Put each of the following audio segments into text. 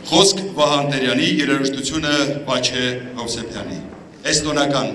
Խոսք Վահան Տերյանի, երաժշտությունը Վաչե Հովսեփյանի։ Էստոնական։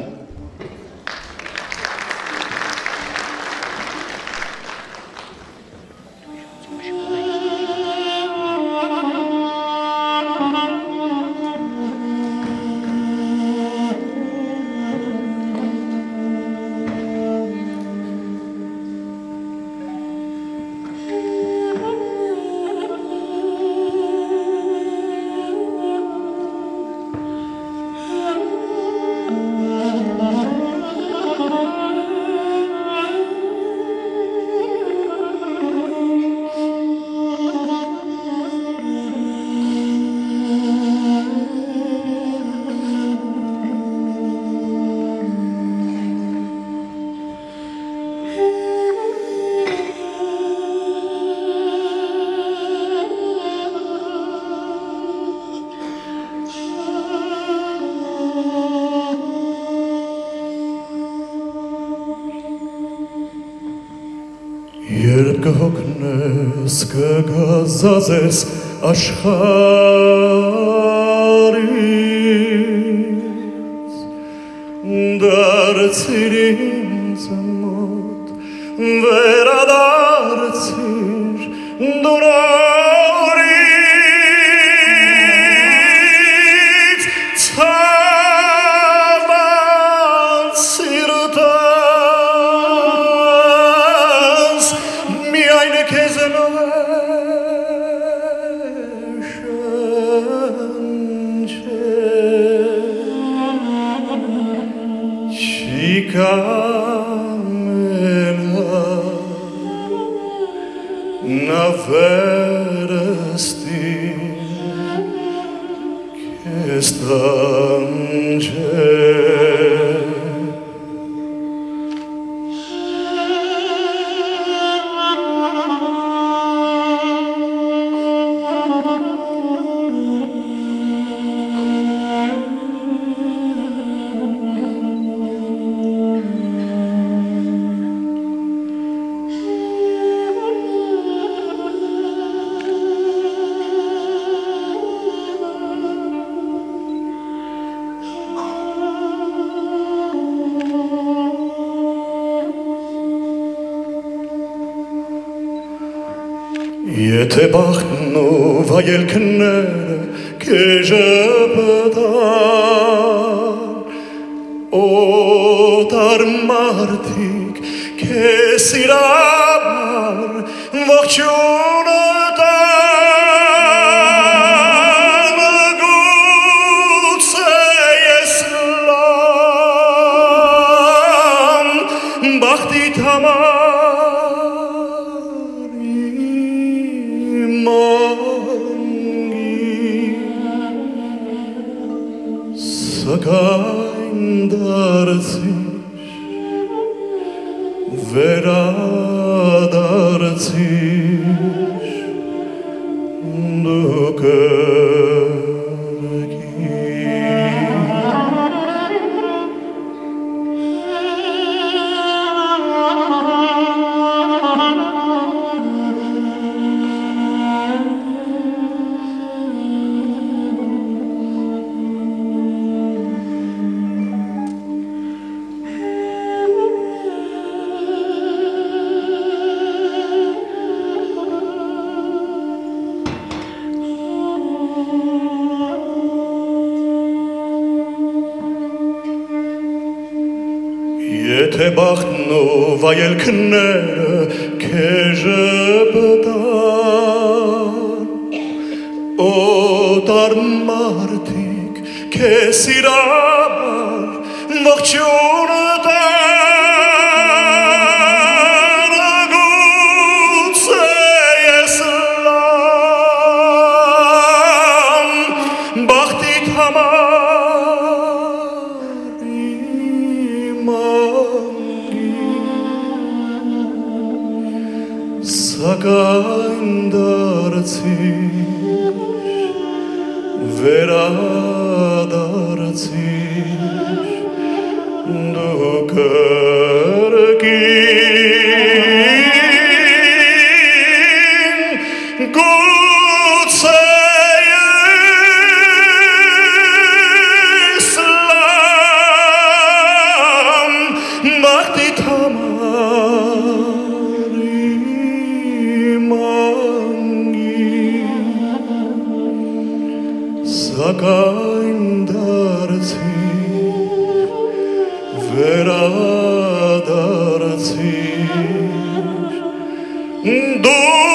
Երբ կհոգնես, կգազազես աշխարհից, դարձիր ինձ մոտ, վերադարձիր դու նորից, ցաված սիրտս միայն քեզնով է շնչել, չի կամենա նա վերստի քեզ տանջել. Եթե բախտն ու վայելքները քեզ ժպտան, օտար մարդիկ քեզ սիրաբար ողջունը տան, գուցե ես լամ բախտիդ համար Սակայն դարձիր, վերադարձիր դու Եթե բախտն ու վայելքները քեզ ժպտան, օտար մարդիկ քեզ սիրաբար ողջունը տան, գուցե ես լամ բախտիդ համար Սակայն դարձիր, վերադարձիր դու սակայն դարձիր վերադարձիր դու